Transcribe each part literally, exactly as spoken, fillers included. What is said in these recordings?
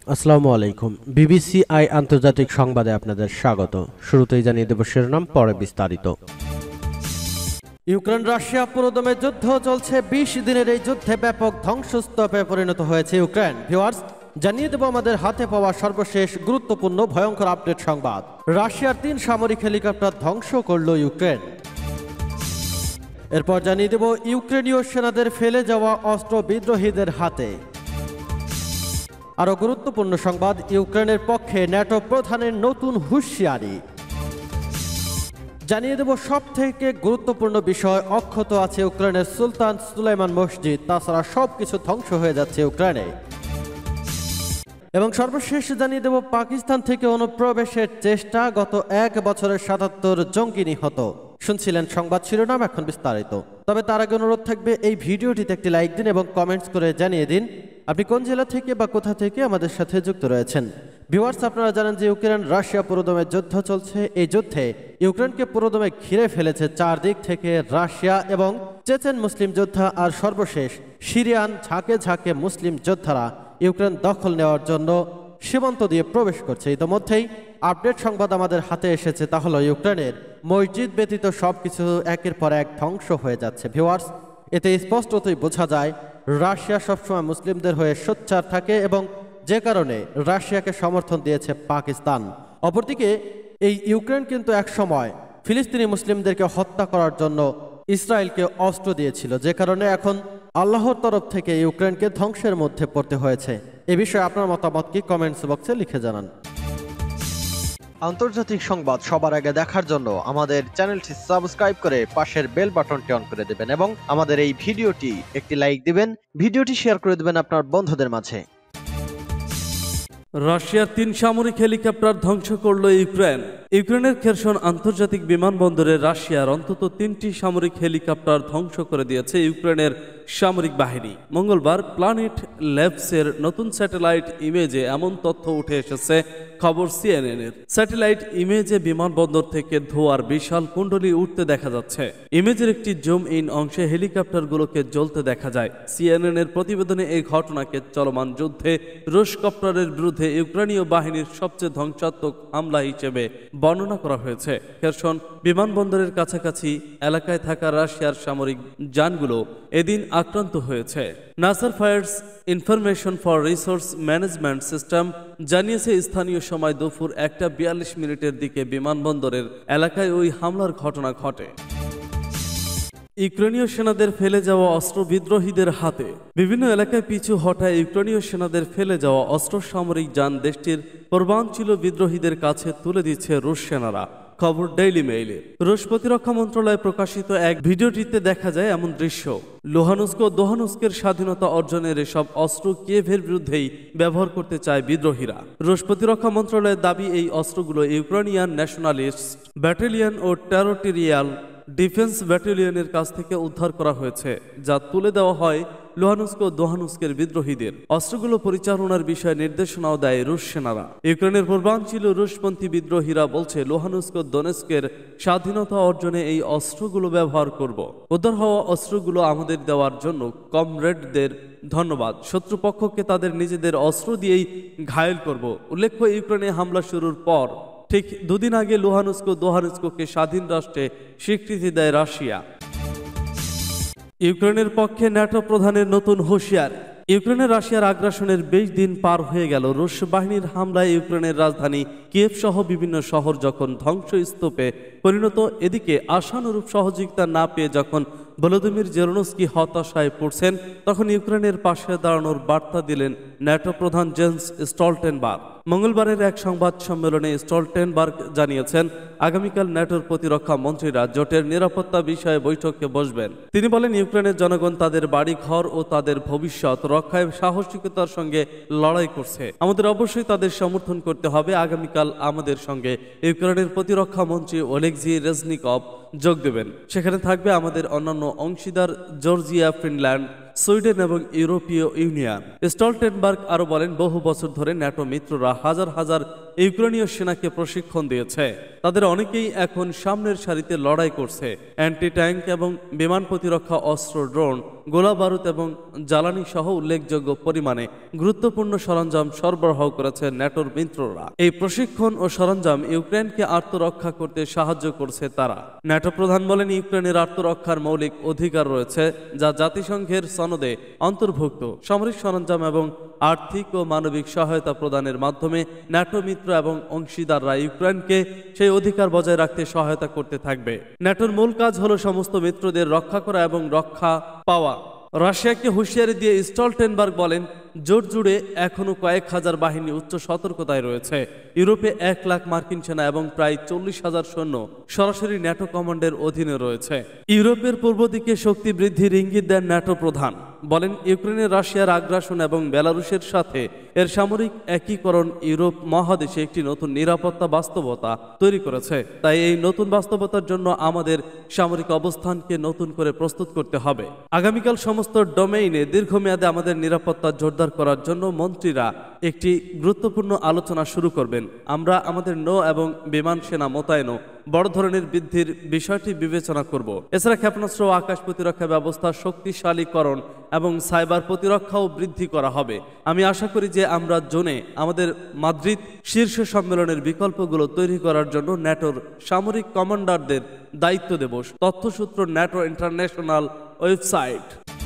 আসসালামু আলাইকুম। বিবিসিআই আন্তর্জাতিক সংবাদে আপনাদের স্বাগত। শুরুতেই জানিয়ে দেব শিরোনাম, পরে বিস্তারিত। ইউক্রেন রাশিয়া পুরোদমে যুদ্ধ চলছে। বিশ দিনের এই যুদ্ধে ব্যাপক ধ্বংসস্তূপে পরিণত হয়েছে ইউক্রেন। ভিউয়ার্স, জানিয়ে দেব আমাদের হাতে পাওয়া সর্বশেষ গুরুত্বপূর্ণ ভয়ঙ্কর আপডেট সংবাদ। রাশিয়ার তিন সামরিক হেলিকপ্টার ধ্বংস করল ইউক্রেন। এরপর জানিয়ে দেব ইউক্রেনীয় সেনাদের ফেলে যাওয়া অস্ত্র বিদ্রোহীদের হাতে। আরো গুরুত্বপূর্ণ সংবাদ, ইউক্রেনের পক্ষে ন্যাটো প্রধানের নতুন হুঁশিয়ারি। জানিয়ে দেব সব থেকে গুরুত্বপূর্ণ বিষয়, অক্ষত আছে ইউক্রেনের সুলতান সুলাইমান মসজিদ। তাছাড়া সবকিছু ধ্বংস হয়ে যাচ্ছে ইউক্রেনে। এবং সর্বশেষ জানিয়ে দেব পাকিস্তান থেকে অনুপ্রবেশের চেষ্টা, গত এক বছরের সাতাত্তর জঙ্গি নিহত। শুনছিলেন সংবাদ শিরোনাম, এখন বিস্তারিত। তবে তার আগে অনুরোধ থাকবে এই ভিডিওটিতে একটি লাইক দিন এবং কমেন্টস করে জানিয়ে দিন আপনি কোন জেলা থেকে বা কোথা থেকে আমাদের সাথে যুক্ত রয়েছেন। ভিউয়ার্স, আপনারা জানেন যে ইউক্রেন রাশিয়া পুরোদমে যুদ্ধ চলছে। এই যুদ্ধে ইউক্রেনকে পুরোদমে ঘিরে ফেলেছে চারদিক থেকে রাশিয়া এবং চেচেন মুসলিম যোদ্ধা, আর সর্বশেষ সিরিয়ান ঝাঁকে ঝাঁকে মুসলিম যোদ্ধারা ইউক্রেন দখল নেওয়ার জন্য সীমান্ত দিয়ে প্রবেশ করছে। ইতোমধ্যেই আপডেট সংবাদ আমাদের হাতে এসেছে, তা হলো ইউক্রেনের মসজিদ ব্যতীত সবকিছু একের পর এক ধ্বংস হয়ে যাচ্ছে। ভিউয়ার্স, এতে স্পষ্টতই বোঝা যায় রাশিয়া সবসময় মুসলিমদের হয়ে সোচ্চার থাকে এবং যে কারণে রাশিয়াকে সমর্থন দিয়েছে পাকিস্তান। অপরদিকে এই ইউক্রেন কিন্তু এক সময় ফিলিস্তিনি মুসলিমদেরকে হত্যা করার জন্য ইসরায়েলকে অস্ত্র দিয়েছিল, যে কারণে এখন আল্লাহর তরফ থেকে ইউক্রেনকে ধ্বংসের মধ্যে পড়তে হয়েছে। এ বিষয়ে আপনার মতামত কি কমেন্টস বক্সে লিখে জানান। আন্তর্জাতিক সংবাদ সবার আগে দেখার জন্য আমাদের চ্যানেলটি সাবস্ক্রাইব করে পাশের বেল বাটনটি অন করে দেবেন এবং আমাদের এই ভিডিওটি একটি লাইক দিবেন, ভিডিওটি শেয়ার করে দেবেন আপনার বন্ধুদের মাঝে। রাশিয়ার তিন সামরিক হেলিকপ্টার ধ্বংস করল ইউক্রেন। ইউক্রেনের খেরসন আন্তর্জাতিক বিমানবন্দরে রাশিয়ার অন্তত তিনটি সামরিক হেলিকপ্টার ধ্বংস করে দিয়েছে ইউক্রেনের সামরিক বাহিনী। মঙ্গলবার প্ল্যানেট ল্যাবসের নতুন স্যাটেলাইট ইমেজে এমন তথ্য উঠে এসেছে খবর সিএনএন এর। স্যাটেলাইট ইমেজে বিমানবন্দর থেকে ধোঁয়ার বিশাল কুণ্ডলী উঠতে দেখা যাচ্ছে। ইমেজের একটি জুম ইন অংশে হেলিকপ্টারগুলোকে জ্বলতে দেখা যায়। সিএনএন এর প্রতিবেদনে এই ঘটনাকে চলমান যুদ্ধে রুশ কপ্টারের বিরুদ্ধে ইউক্রেনীয় বাহিনীর সবচেয়ে ধ্বংসাত্মক হামলা হিসেবে বর্ণনা করা হয়েছে। খেরসন বিমানবন্দরের কাছাকাছি এলাকায় থাকা রাশিয়ার সামরিক যানগুলো এদিন আক্রান্ত হয়েছে। নাসার fires information for resource management system জানিয়েছে স্থানীয় সময় দুপুর একটা বিয়াল্লিশ মিনিটের দিকে বিমানবন্দরের এলাকায় ওই হামলার ঘটনা ঘটে। ইউক্রেনীয় সেনাদের ফেলে যাওয়া অস্ত্র বিদ্রোহীদের হাতে। বিভিন্ন এলাকায় পিছু হটায় ইউক্রেনীয় সেনাদের ফেলে যাওয়া অস্ত্র সামরিক যান দেশটির পূর্বাঞ্চলীয় বিদ্রোহীদের কাছে তুলে দিচ্ছে রুশ সেনারা। খবর ডেইলি মেইলে। রুশ প্রতিরক্ষা মন্ত্রণালয়ে প্রকাশিত এক ভিডিওটিতে দেখা যায় এমন দৃশ্য। লুহানুস্ক ও দোহানুস্কের স্বাধীনতা অর্জনের এসব অস্ত্র কিয়েভের বিরুদ্ধেই ব্যবহার করতে চায় বিদ্রোহীরা। রুশ প্রতিরক্ষা মন্ত্রণালয়ের দাবি, এই অস্ত্রগুলো ইউক্রেনিয়ান ন্যাশনালিস্ট ব্যাটালিয়ন ও টেরিটোরিয়াল ডিফেন্স ব্যাটালিয়নের কাছ থেকে উদ্ধার করা হয়েছে, যা তুলে দেওয়া হয় লুহানুস্ক ও দোহানুস্কের বিদ্রোহীদের। অস্ত্রগুলো পরিচালনার বিষয়ে নির্দেশনাও দেয় রুশ সেনারা। ইউক্রেনের পূর্বাঞ্চলীয় রুশপন্থী বিদ্রোহীরা বলছে লুহানুস্ক ও দোনেস্কের স্বাধীনতা অর্জনে এই অস্ত্রগুলো ব্যবহার করব। উদ্ধার হওয়া অস্ত্রগুলো আমাদের দেওয়ার জন্য কমরেডদের ধন্যবাদ। শত্রুপক্ষকে তাদের নিজেদের অস্ত্র দিয়েই ঘায়েল করব। উল্লেখ্য, ইউক্রেনে হামলা শুরুর পর ঠিক দুদিন আগে লুহানুস্ক ও দোহানুস্ককে স্বাধীন রাষ্ট্রে স্বীকৃতি দেয় রাশিয়া। ইউক্রেনের পক্ষে ন্যাটো প্রধানের নতুন হুঁশিয়ার। ইউক্রেনে রাশিয়ার আগ্রাসনের বিশ দিন পার হয়ে গেল। রুশ বাহিনীর হামলায় ইউক্রেনের রাজধানী কিয়েভ সহ বিভিন্ন শহর যখন ধ্বংসস্তূপে পরিণত, এদিকে আশানুরূপ সহযোগিতা না পেয়ে যখন ভলোদিমির জেলেনস্কি হতাশায় পড়ছেন, তখন ইউক্রেনের পাশে দাঁড়ানোর বার্তা দিলেন ন্যাটো প্রধান জেন্স স্টলটেনবার্গ। মঙ্গলবারের এক সংবাদ সম্মেলনে স্টলটেনবার্গ জানিয়েছেন, আগামীকাল ন্যাটোর প্রতিরক্ষা মন্ত্রীরা জোটের নিরাপত্তা বিষয়ে বৈঠকে বসবেন। তিনি বলেন, ইউক্রেনের জনগণ তাদের বাড়ি ঘর ও তাদের ভবিষ্যৎ রক্ষায় সাহসিকতার সঙ্গে লড়াই করছে। আমাদের অবশ্যই তাদের সমর্থন করতে হবে। আগামীকাল আমাদের সঙ্গে ইউক্রেনের প্রতিরক্ষা মন্ত্রী ওলেক্সি রেজনিকভ যোগ দেবেন। সেখানে থাকবে আমাদের অন্যান্য অংশীদার জর্জিয়া, ফিনল্যান্ড, সুইডেন এবং ইউরোপীয় ইউনিয়ন। স্টলটেনবার্গ আরো বলেন, বহু বছর ধরে ন্যাটো মিত্ররা হাজার হাজার ইউক্রেনীয় সেনাকে প্রশিক্ষণ দিয়েছে। তাদের অনেকেই এখন সামনের সারিতে লড়াই করছে। অ্যান্টি ট্যাঙ্ক এবং বিমান প্রতিরক্ষা অস্ত্র, ড্রোন, গোলা বারুদ এবং জ্বালানি সহ উল্লেখযোগ্য পরিমাণে গুরুত্বপূর্ণ সরঞ্জাম সরবরাহ করেছে ন্যাটোর মিত্ররা। এই প্রশিক্ষণ ও সরঞ্জাম ইউক্রেনকে আত্মরক্ষা করতে সাহায্য করছে তারা। ন্যাটো প্রধান বলেন, ইউক্রেনের আত্মরক্ষার মৌলিক অধিকার রয়েছে, যা জাতিসংঘের সনদে অন্তর্ভুক্ত। সামরিক সরঞ্জাম এবং আর্থিক ও মানবিক সহায়তা প্রদানের মাধ্যমে ন্যাটো মিত্র এবং অংশীদাররা ইউক্রেনকে সেই অধিকার বজায় রাখতে সহায়তা করতে থাকবে। ন্যাটোর মূল কাজ হলো সমস্ত মিত্রদের রক্ষা করা এবং রক্ষা পাওয়া। রাশিয়াকে হুঁশিয়ারি দিয়ে স্টলটেনবার্গ বলেন, জোট জুড়ে এখনও কয়েক হাজার বাহিনী উচ্চ সতর্কতায় রয়েছে। ইউরোপে এক লাখ মার্কিন সেনা এবং প্রায় চল্লিশ হাজার সৈন্য সরাসরি ন্যাটো কমান্ডের অধীনে রয়েছে। ইউরোপের পূর্ব দিকে শক্তি বৃদ্ধির ইঙ্গিত দেন ন্যাটো প্রধান। বলেন, ইউক্রেনের রাশিয়ার আগ্রাসন এবং বেলারুশের সাথে এর সামরিক একীকরণ ইউরোপ মহাদেশে একটি নতুন নিরাপত্তা বাস্তবতা তৈরি করেছে। তাই এই নতুন বাস্তবতার জন্য আমাদের সামরিক অবস্থানকে নতুন করে প্রস্তুত করতে হবে। আগামীকাল সমস্ত ডোমেইনে দীর্ঘমেয়াদে আমাদের নিরাপত্তা জোরদার করার জন্য মন্ত্রীরা একটি গুরুত্বপূর্ণ আলোচনা শুরু করবেন। আমরা আমাদের নৌ এবং বিমান সেনা মোতায়েনও বড় ধরনের বৃদ্ধির বিষয়টি বিবেচনা করব। এছাড়া ক্ষেপণাস্ত্র ও আকাশ প্রতিরক্ষা ব্যবস্থা শক্তিশালীকরণ এবং সাইবার প্রতিরক্ষাও বৃদ্ধি করা হবে। আমি আশা করি যে আমরা জোনে আমাদের মাদ্রিদ শীর্ষ সম্মেলনের বিকল্পগুলো তৈরি করার জন্য ন্যাটোর সামরিক কমান্ডারদের দায়িত্ব দেব। তথ্যসূত্র ন্যাটো ইন্টারন্যাশনাল ওয়েবসাইট।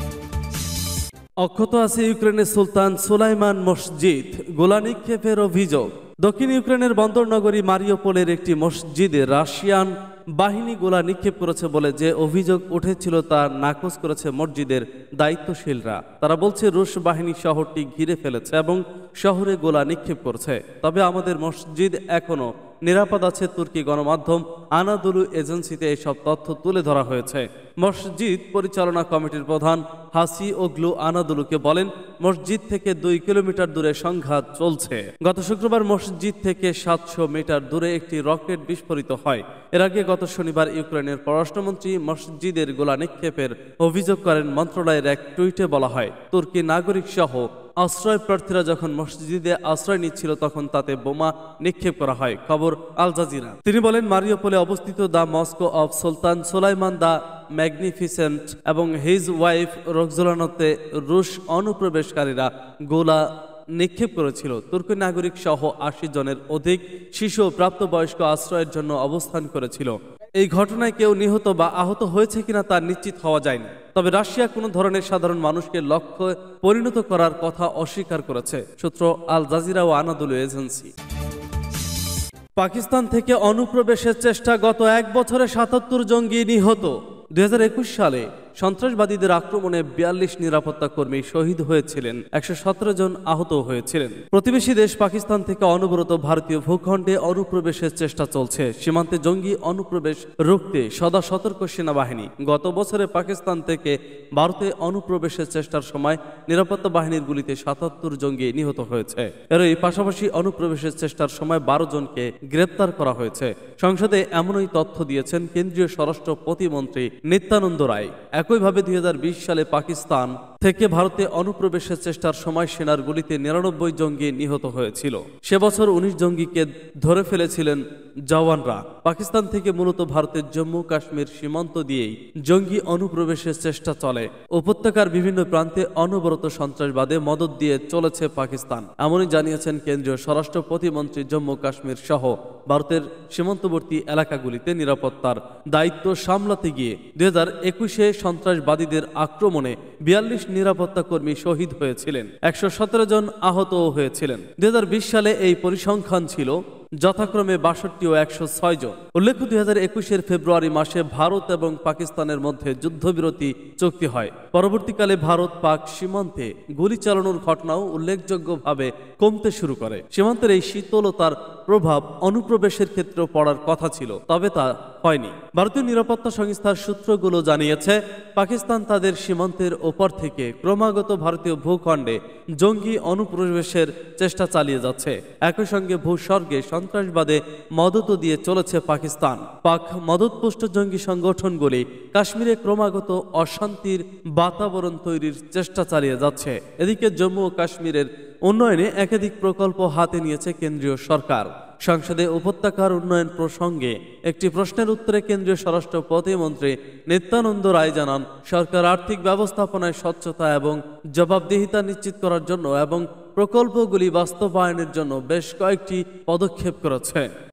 অক্ষত আছে ইউক্রেনের সুলতান সুলাইমান মসজিদ, গোলা নিক্ষেপের অভিযোগ। দক্ষিণ ইউক্রেনের বন্দর নগরী মারিওপোলের একটি মসজিদে রাশিয়ান বাহিনী গোলা নিক্ষেপ করেছে বলে যে অভিযোগ উঠেছিল তা নাকচ করেছে মসজিদের দায়িত্বশীলরা। তারা বলছে রুশ বাহিনী শহরটি ঘিরে ফেলেছে এবং শহরে গোলা নিক্ষেপ করছে। তবে আমাদের মসজিদ এখনো নিরাপদ আছে। তুর্কি গণমাধ্যম আনাদুলু এজেন্সিতে এসব তথ্য তুলে ধরা হয়েছে। মসজিদ পরিচালনা কমিটির প্রধান হাসি ওগলু আনাদুলুকে বলেন, মসজিদ থেকে দুই কিলোমিটার দূরে সংঘাত চলছে। গত শুক্রবার মসজিদ থেকে সাতশো মিটার দূরে একটি রকেট বিস্ফোরিত হয়। এর আগে গত শনিবার ইউক্রেনের পররাষ্ট্রমন্ত্রী মসজিদের গোলা নিক্ষেপের অভিযোগ করেন। মন্ত্রণালয়ের এক টুইটে বলা হয়, তুর্কি নাগরিক সহ আশ্রয় প্রার্থীরা যখন মসজিদে আশ্রয় নিচ্ছিল তখন তাতে বোমা নিক্ষেপ করা হয়। খবর আল জাজিরা। তিনি বলেন, মারিওপোলে অবস্থিত the mosque of Sultan Suleiman the magnificent এবং হিজ ওয়াইফ রোকজোলানোতে রুশ অনুপ্রবেশকারীরা গোলা নিক্ষেপ করেছিল। তুর্কি নাগরিক সহ আশি জনের অধিক শিশু প্রাপ্তবয়স্ক আশ্রয়ের জন্য অবস্থান করেছিল। এই ঘটনায় কেউ নিহত বা আহত হয়েছে কিনা তা নিশ্চিত হওয়া যায়নি। তবে রাশিয়া কোনো ধরনের সাধারণ মানুষকে লক্ষ্য পরিণত করার কথা অস্বীকার করেছে। সূত্র আল জাজিরা ও আনাদুলু এজেন্সি। পাকিস্তান থেকে অনুপ্রবেশের চেষ্টা, গত এক বছরে সাতাত্তর জঙ্গি নিহত। দুই হাজার একুশ সালে সন্ত্রাসবাদীদের আক্রমণে বিয়াল্লিশ নিরাপত্তা কর্মী শহীদ হয়েছিলেন, একশো সতেরো জন আহত হয়েছিলেন। প্রতিবেশী দেশ পাকিস্তান থেকে অনবরত ভারতীয় ভূখণ্ডে অনুপ্রবেশের চেষ্টা চলছে। সীমান্তে জঙ্গি অনুপ্রবেশ রুখতে সদা সতর্ক সেনাবাহিনী। গত বছরে পাকিস্তান থেকে ভারতে অনুপ্রবেশের চেষ্টার সময় নিরাপত্তা বাহিনীর গুলিতে সাতাত্তর জঙ্গি নিহত হয়েছে। এরই পাশাপাশি অনুপ্রবেশের চেষ্টার সময় বারো জনকে গ্রেপ্তার করা হয়েছে। সংসদে এমনই তথ্য দিয়েছেন কেন্দ্রীয় স্বরাষ্ট্র প্রতিমন্ত্রী নিত্যানন্দ রায়। একইভাবে দুই হাজার বিশ সালে পাকিস্তান থেকে ভারতে অনুপ্রবেশের চেষ্টার সময় সেনার গুলিতে নিরানব্বই জঙ্গি নিহত হয়েছিল। সে বছর উনিশ জঙ্গিকে ধরে ফেলেছিলেন জওয়ানরা। পাকিস্তান থেকে মূলত ভারতের জম্মু কাশ্মীর সীমান্ত দিয়েই জঙ্গি অনুপ্রবেশের চেষ্টা চলে। উপত্যকার বিভিন্ন প্রান্তে অনবরত সন্ত্রাসবাদে মদত দিয়ে চলেছে পাকিস্তান, এমনই জানিয়েছেন কেন্দ্রীয় স্বরাষ্ট্র প্রতিমন্ত্রী। জম্মু কাশ্মীর সহ ভারতের সীমান্তবর্তী এলাকাগুলিতে নিরাপত্তার দায়িত্ব সামলাতে গিয়ে দুই হাজার একুশে সন্ত্রাসবাদীদের আক্রমণে বিয়াল্লিশ নিরাপত্তা কর্মী শহীদ হয়েছিলেন, একশো সতেরো জন আহতও হয়েছিলেন। দুই হাজার বিশ সালে এই পরিসংখ্যান ছিল যথাক্রমে বাষট্টি ও একশো ছয় জন। উল্লেখ্য, দুই হাজার একুশের ফেব্রুয়ারি মাসে ভারত এবং পাকিস্তানের মধ্যে যুদ্ধবিরতি চুক্তি হয়। পরবর্তীকালে ভারত পাক সীমান্তে গুলি চালানোর ঘটনাও উল্লেখযোগ্যভাবে কমতে শুরু করে। সীমান্তের এই শীতলতার প্রভাব অনুপ্রবেশের ক্ষেত্রেও পড়ার কথা ছিল, তবে তা হয়নি। ভারতীয় নিরাপত্তা সংস্থার সূত্রগুলো জানিয়েছে, পাকিস্তান তাদের সীমান্তের ওপর থেকে ক্রমাগত ভারতীয় ভূখণ্ডে জঙ্গি অনুপ্রবেশের চেষ্টা চালিয়ে যাচ্ছে। একই সঙ্গে ভূস্বর্গে সন্ত্রাসবাদে মদতও দিয়ে চলেছে পাকিস্তান। পাক মদতপুষ্ট জঙ্গি সংগঠনগুলি কাশ্মীরে ক্রমাগত অশান্তির বাতাবরণ তৈরির চেষ্টা চালিয়ে যাচ্ছে। এদিকে জম্মু ও কাশ্মীরের উন্নয়নে একাধিক প্রকল্প হাতে নিয়েছে কেন্দ্রীয় সরকার। সংসদে উপত্যকার উন্নয়ন প্রসঙ্গে একটি প্রশ্নের উত্তরে কেন্দ্রীয় স্বরাষ্ট্র প্রতিমন্ত্রী নিত্যানন্দ রায় জানান, সরকার আর্থিক ব্যবস্থাপনায় স্বচ্ছতা এবং জবাবদিহিতা নিশ্চিত করার জন্য এবং প্রকল্পগুলি বাস্তবায়নের জন্য বেশ কয়েকটি পদক্ষেপ করেছে।